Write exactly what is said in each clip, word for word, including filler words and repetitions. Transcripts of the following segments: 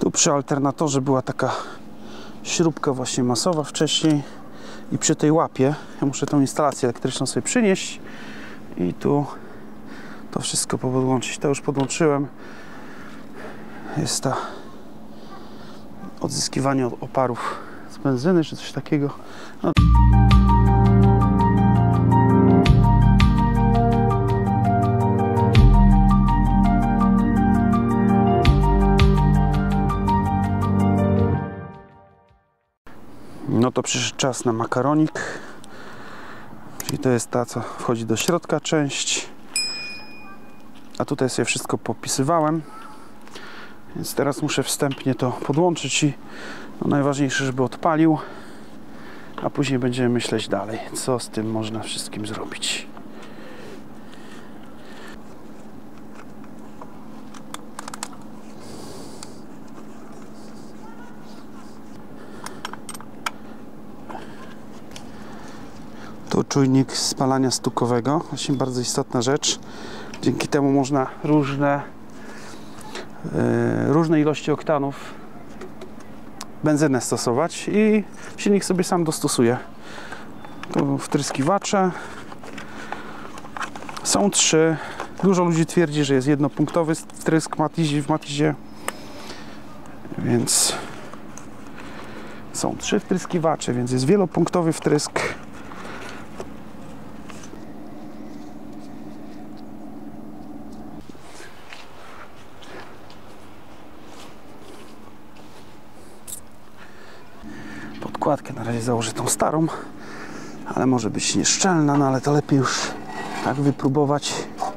Tu przy alternatorze była taka śrubka właśnie masowa wcześniej i przy tej łapie ja muszę tą instalację elektryczną sobie przynieść i tu to wszystko podłączyć. To już podłączyłem. Jest ta odzyskiwanie oparów z benzyny czy coś takiego. No. No to przyszedł czas na makaronik, czyli to jest ta, co wchodzi do środka część, a tutaj sobie wszystko popisywałem, więc teraz muszę wstępnie to podłączyć i no najważniejsze, żeby odpalił, a później będziemy myśleć dalej, co z tym można wszystkim zrobić. Tu czujnik spalania stukowego, właśnie bardzo istotna rzecz. Dzięki temu można różne, yy, różne ilości oktanów benzynę stosować i silnik sobie sam dostosuje. Tu wtryskiwacze są trzy. Dużo ludzi twierdzi, że jest jednopunktowy wtrysk Matizie, w Matizie, więc są trzy wtryskiwacze, więc jest wielopunktowy wtrysk. Podkładkę na razie założę tą starą, ale może być nieszczelna, no ale to lepiej już tak wypróbować.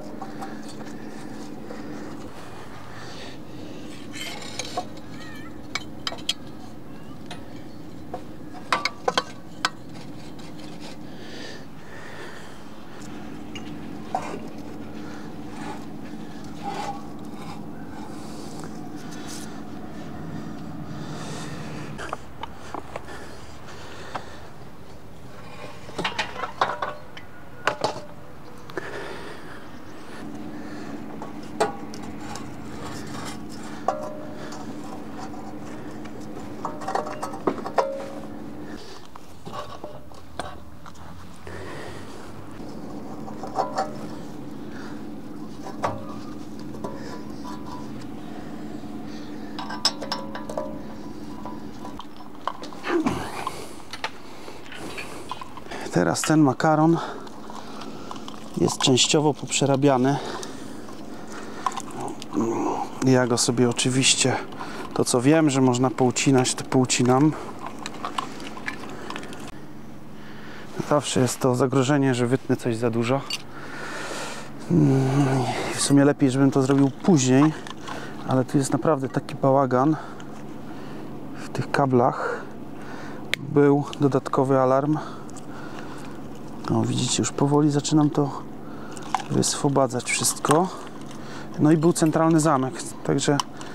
Teraz ten makaron jest częściowo poprzerabiany. Ja go sobie oczywiście, to co wiem, że można poucinać, to poucinam. Zawsze jest to zagrożenie, że wytnę coś za dużo. W sumie lepiej, żebym to zrobił później, ale tu jest naprawdę taki bałagan w tych kablach. Był dodatkowy alarm. No widzicie, już powoli zaczynam to wyswobadzać wszystko. No i był centralny zamek, także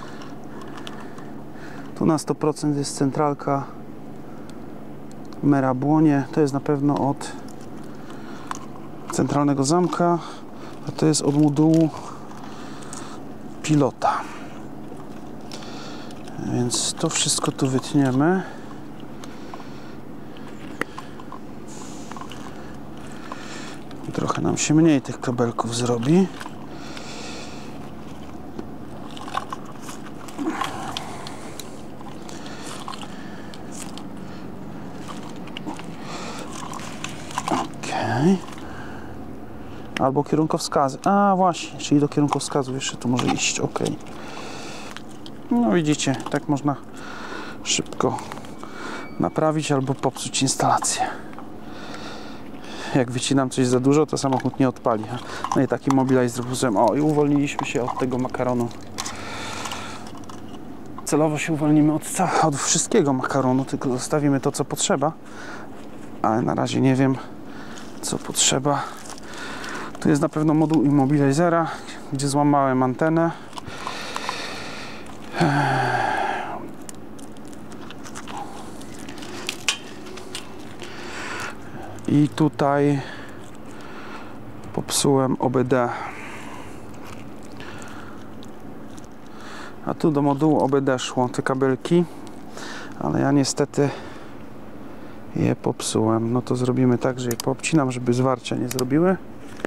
tu na sto procent jest centralka Merabłonie. To jest na pewno od centralnego zamka, a to jest od modułu pilota. Więc to wszystko tu wytniemy. Trochę nam się mniej tych kabelków zrobi. Ok. Albo kierunkowskazy. A właśnie, czyli do kierunkowskazów jeszcze tu może iść. Ok. No widzicie, tak można szybko naprawić albo popsuć instalację. Jak wycinam coś za dużo, to samochód nie odpali. No i taki mobilizer zrobiłem. O, i uwolniliśmy się od tego makaronu. Celowo się uwolnimy od, od wszystkiego makaronu, tylko zostawimy to, co potrzeba. Ale na razie nie wiem, co potrzeba. Tu jest na pewno moduł immobilizera, gdzie złamałem antenę. I tutaj popsułem O B D. A tu do modułu O B D szło te kabelki, ale ja niestety je popsułem. No to zrobimy tak, że je poobcinam, żeby zwarcia nie zrobiły.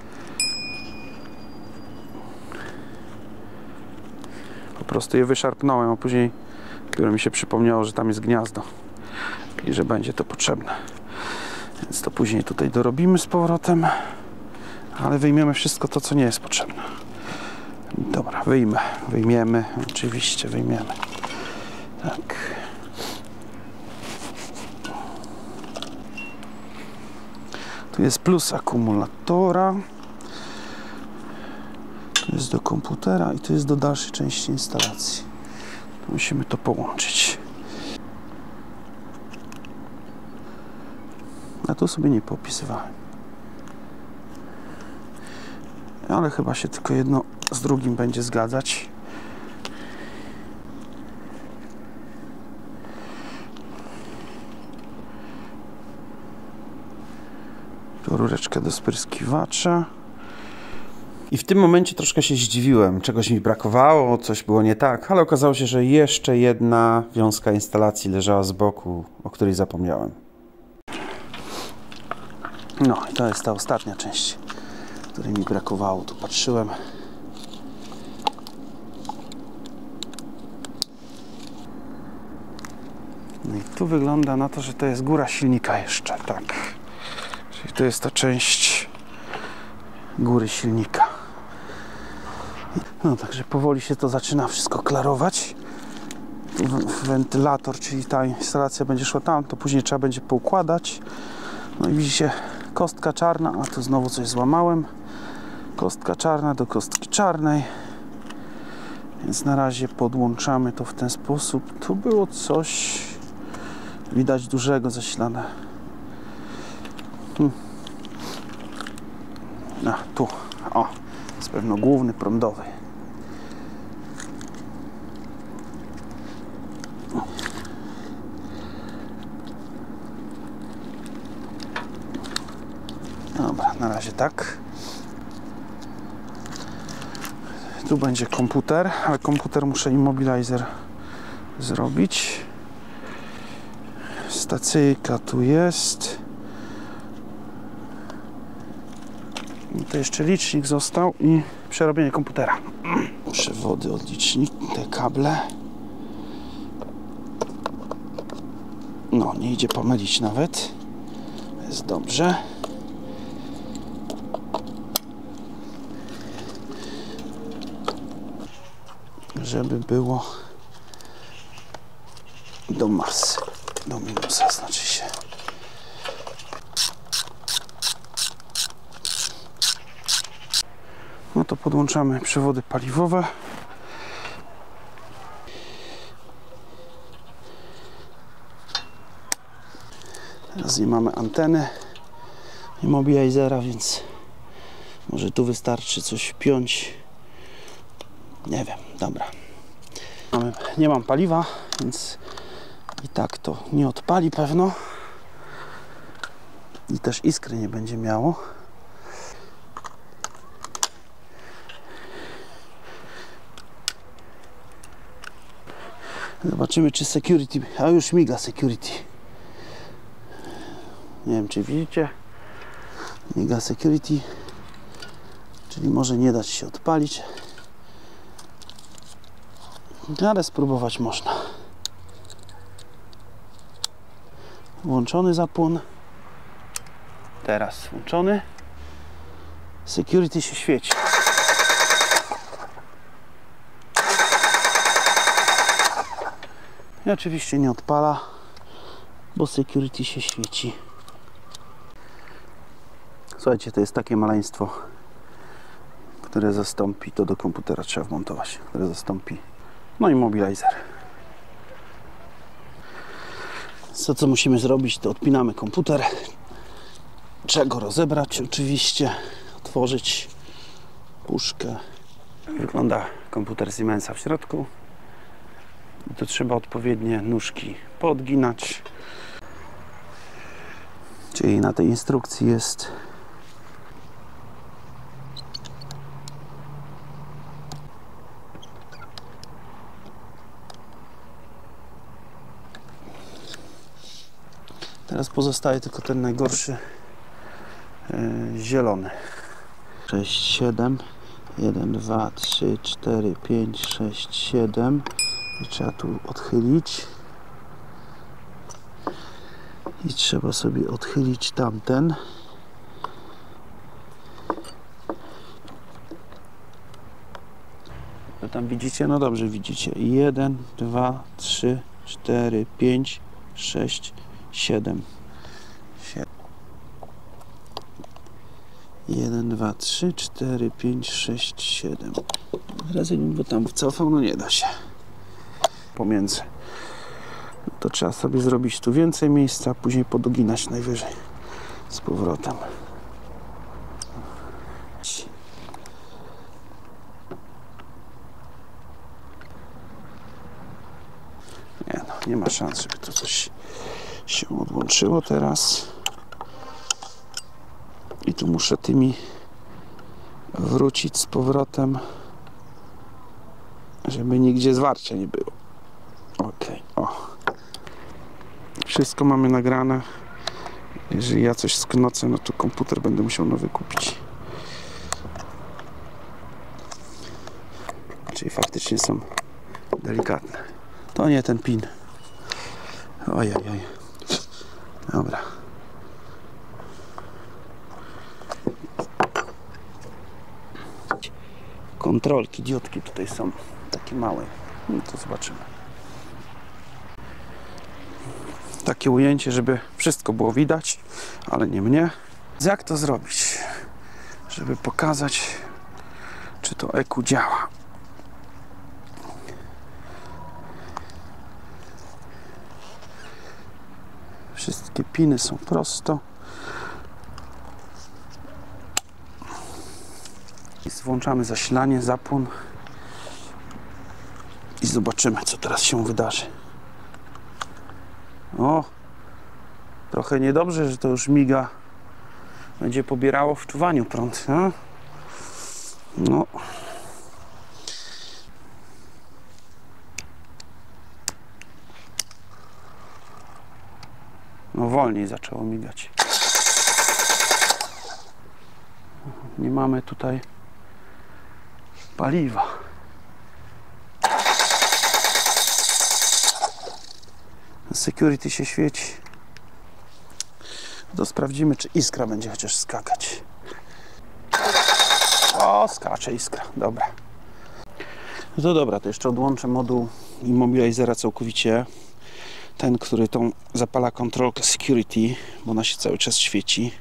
Po prostu je wyszarpnąłem, a później dopiero mi się przypomniało, że tam jest gniazdo i że będzie to potrzebne. Więc to później tutaj dorobimy z powrotem, ale wyjmiemy wszystko to, co nie jest potrzebne. Dobra, wyjmę, wyjmiemy, oczywiście wyjmiemy. Tak. Tu jest plus akumulatora. Tu jest do komputera i tu jest do dalszej części instalacji. Musimy to połączyć. A tu sobie nie popisywałem. Ale chyba się tylko jedno z drugim będzie zgadzać. Tu rureczkę do spryskiwacza. I w tym momencie troszkę się zdziwiłem. Czegoś mi brakowało, coś było nie tak, ale okazało się, że jeszcze jedna wiązka instalacji leżała z boku, o której zapomniałem. No i to jest ta ostatnia część, której mi brakowało. Tu patrzyłem. No i tu wygląda na to, że to jest góra silnika jeszcze, tak. Czyli to jest ta część góry silnika. No także powoli się to zaczyna wszystko klarować. Wentylator, czyli ta instalacja będzie szła tam, to później trzeba będzie poukładać. No i widzicie, kostka czarna, a tu znowu coś złamałem. Kostka czarna do kostki czarnej. Więc na razie podłączamy to w ten sposób. Tu było coś widać dużego zasilane. Hmm. A, tu. O, jest pewno główny prądowy. Dobra, na razie tak. Tu będzie komputer, ale komputer muszę immobilizer zrobić. Stacyjka tu jest. I to jeszcze licznik został i przerobienie komputera. Przewody od licznika, te kable. No, nie idzie pomylić nawet. Jest dobrze. Żeby było do masy, do minusa znaczy się. No to podłączamy przewody paliwowe. Teraz nie mamy anteny immobilizera, więc może tu wystarczy coś wpiąć. Nie wiem, dobra. Mamy, nie mam paliwa, więc i tak to nie odpali pewno. I też iskry nie będzie miało. Zobaczymy, czy security, a już miga security. Nie wiem, czy widzicie. Miga security, czyli może nie dać się odpalić. Ale spróbować można. Włączony zapłon. Teraz włączony. Security się świeci. I oczywiście nie odpala, bo security się świeci. Słuchajcie, to jest takie maleństwo, które zastąpi, to do komputera trzeba wmontować, które zastąpi no immobilizer. Co, co musimy zrobić, to odpinamy komputer. Trzeba go rozebrać oczywiście, otworzyć puszkę. Wygląda komputer Siemensa w środku. I tu trzeba odpowiednie nóżki poodginać. Czyli na tej instrukcji jest Teraz pozostaje tylko ten najgorszy yy, zielony. sześć, siedem. jeden, dwa, trzy, cztery, pięć, sześć, siedem. I trzeba tu odchylić. I trzeba sobie odchylić tamten. To tam widzicie? No dobrze widzicie. jeden, dwa, trzy, cztery, pięć, sześć, siedem. jeden, dwa, trzy, cztery, pięć, sześć, siedem. Razy, bo tam wcofał, no nie da się. Pomiędzy. No to trzeba sobie zrobić tu więcej miejsca, a później podoginać najwyżej z powrotem. Nie no, nie ma szans, żeby to coś się odłączyło teraz. I tu muszę tymi wrócić z powrotem, żeby nigdzie zwarcia nie było. Ok, o. Wszystko mamy nagrane. Jeżeli ja coś sknocę, no to komputer będę musiał nowy kupić. Czyli faktycznie są delikatne. To nie ten pin. Ojej, oj. Dobra. Kontrolki, diodki tutaj są takie małe. No to zobaczymy. Takie ujęcie, żeby wszystko było widać, ale nie mnie. Jak to zrobić, żeby pokazać, czy to E Q działa? Wszystkie piny są prosto. I włączamy zasilanie, zapłon i zobaczymy, co teraz się wydarzy. O, trochę niedobrze, że to już miga. Będzie pobierało w czuwaniu prąd. No, no. No wolniej zaczęło migać. Nie mamy tutaj paliwa. Security się świeci. To sprawdzimy, czy iskra będzie chociaż skakać. O, skacze iskra. Dobra. No to dobra, to jeszcze odłączę moduł immobilizera całkowicie. Ten, który tą zapala kontrolkę security, bo ona się cały czas świeci.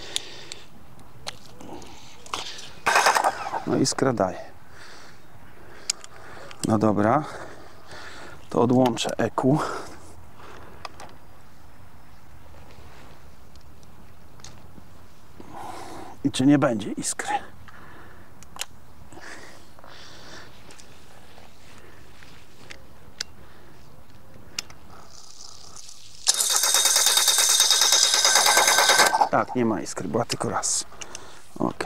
No iskra daje. No dobra. To odłączę E Q. I czy nie będzie iskry? Tak, nie ma iskry, była tylko raz. Ok.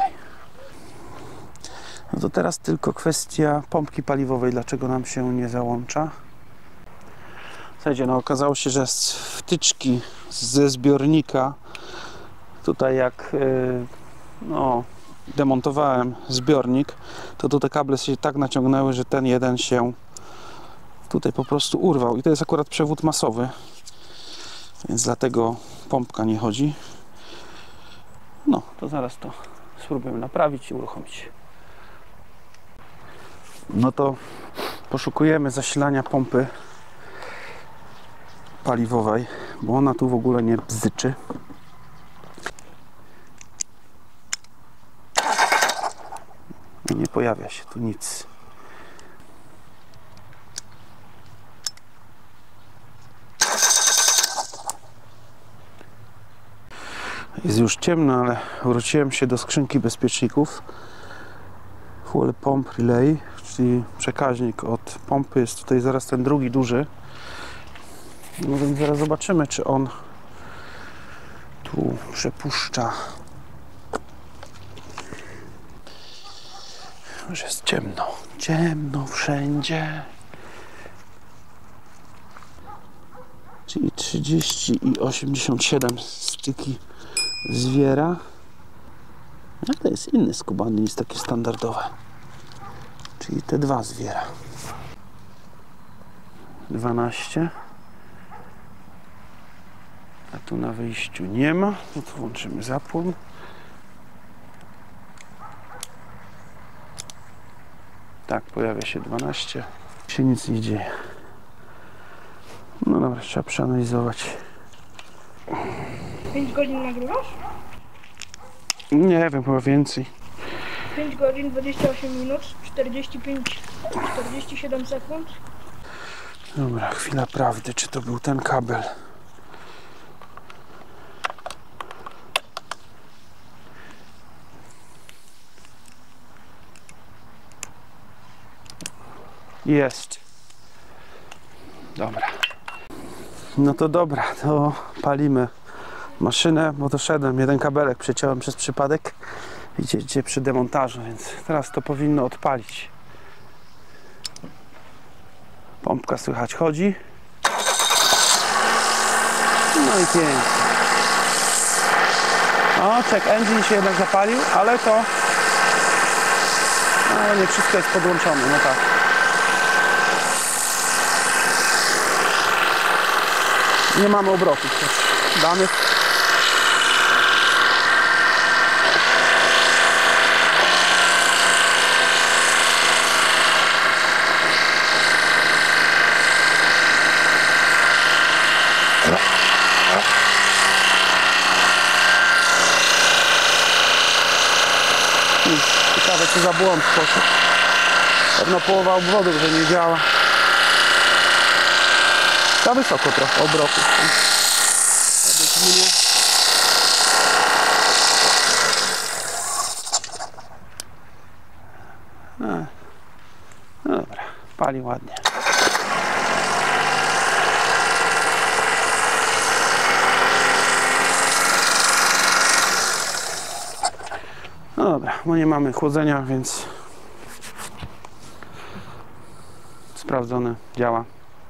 No to teraz tylko kwestia pompki paliwowej, dlaczego nam się nie załącza. Słuchajcie, no okazało się, że z wtyczki ze zbiornika, tutaj jak yy, no, demontowałem zbiornik, to tu te kable się tak naciągnęły, że ten jeden się tutaj po prostu urwał. I to jest akurat przewód masowy, więc dlatego pompka nie chodzi. No, to zaraz to spróbujemy naprawić i uruchomić. No to poszukujemy zasilania pompy paliwowej, bo ona tu w ogóle nie bzyczy. Nie pojawia się tu nic. Jest już ciemno, ale wróciłem się do skrzynki bezpieczników. Fuel Pump Relay, czyli przekaźnik od pompy. Jest tutaj zaraz ten drugi duży. No więc zaraz zobaczymy, czy on tu przepuszcza. Już jest ciemno. Ciemno wszędzie. czyli trzydzieści i osiemdziesiąt siedem styki zwiera. A to jest inny skubany niż takie standardowe, czyli te dwa zwiera. dwanaście. A tu na wyjściu nie ma, no to włączymy zapłon. Tak, pojawia się dwanaście. Się nic nie dzieje. No dobra, trzeba przeanalizować. pięć godzin nagrywasz? Nie wiem, chyba więcej. pięć godzin, dwadzieścia osiem minut, czterdzieści pięć, czterdzieści siedem sekund. Dobra, chwila prawdy, czy to był ten kabel? Jest. Dobra. No to dobra, to palimy maszynę, bo doszedłem, jeden kabelek przeciąłem przez przypadek. Widzicie, przy demontażu, więc teraz to powinno odpalić. Pompka słychać chodzi. No i pięknie. O, check engine się jednak zapalił, ale to... Ale nie wszystko jest podłączone, no tak. Nie mamy obrotów też danych. Ciekawe, co za błąd poszedł. Pewno połowa obwodów, że nie działa. Za wysoko trochę obrotów. No, no dobra, pali ładnie. No dobra, bo nie mamy chłodzenia, więc sprawdzone, działa.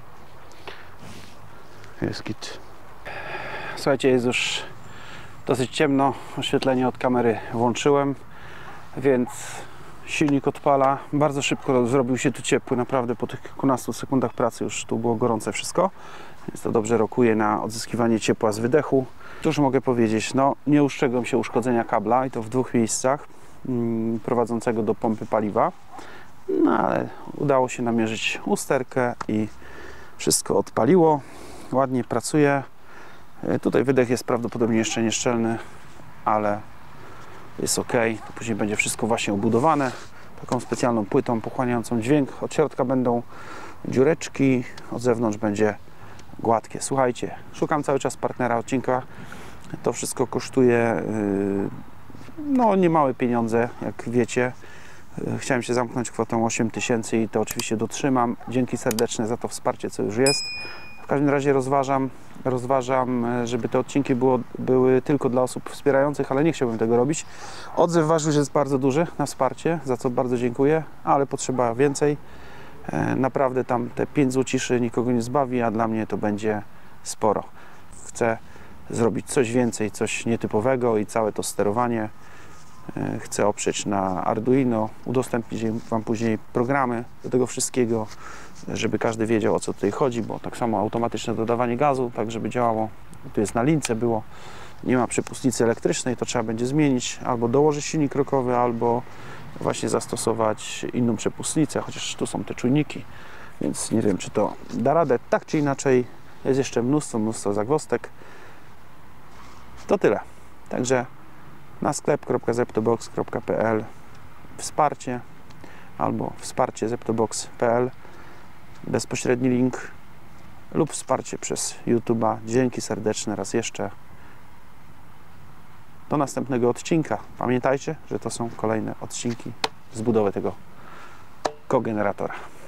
Jest git. Słuchajcie, jest już dosyć ciemno, oświetlenie od kamery włączyłem, więc silnik odpala. Bardzo szybko zrobił się tu ciepły, naprawdę po tych kilkunastu sekundach pracy już tu było gorące wszystko, więc to dobrze rokuje na odzyskiwanie ciepła z wydechu. Cóż mogę powiedzieć, no nie ustrzegłem się uszkodzenia kabla i to w dwóch miejscach mm, prowadzącego do pompy paliwa, no ale udało się namierzyć usterkę i wszystko odpaliło. Ładnie pracuje. Tutaj wydech jest prawdopodobnie jeszcze nieszczelny, ale jest ok. To później będzie wszystko właśnie obudowane taką specjalną płytą pochłaniającą dźwięk. Od środka będą dziureczki, od zewnątrz będzie gładkie. Słuchajcie, szukam cały czas partnera odcinka. To wszystko kosztuje no niemałe pieniądze, jak wiecie. Chciałem się zamknąć kwotą osiem tysięcy i to oczywiście dotrzymam. Dzięki serdeczne za to wsparcie, co już jest. W każdym razie rozważam, rozważam, żeby te odcinki było, były tylko dla osób wspierających, ale nie chciałbym tego robić. Odzew wasz już jest bardzo duży na wsparcie, za co bardzo dziękuję, ale potrzeba więcej. Naprawdę tam te pięć złociszy nikogo nie zbawi, a dla mnie to będzie sporo. Chcę zrobić coś więcej, coś nietypowego i całe to sterowanie chcę oprzeć na Arduino, udostępnić wam później programy do tego wszystkiego, żeby każdy wiedział, o co tutaj chodzi, bo tak samo automatyczne dodawanie gazu, tak żeby działało. Tu jest na lince było, nie ma przepustnicy elektrycznej, to trzeba będzie zmienić, albo dołożyć silnik rokowy, albo właśnie zastosować inną przepustnicę, chociaż tu są te czujniki, więc nie wiem, czy to da radę. Tak czy inaczej, jest jeszcze mnóstwo, mnóstwo zagwozdek. To tyle. Także na sklep kropka zeptobox kropka p l wsparcie albo wsparcie zeptobox kropka p l, bezpośredni link, lub wsparcie przez YouTube'a. Dzięki serdeczne raz jeszcze. Do następnego odcinka. Pamiętajcie, że to są kolejne odcinki z budowy tego kogeneratora.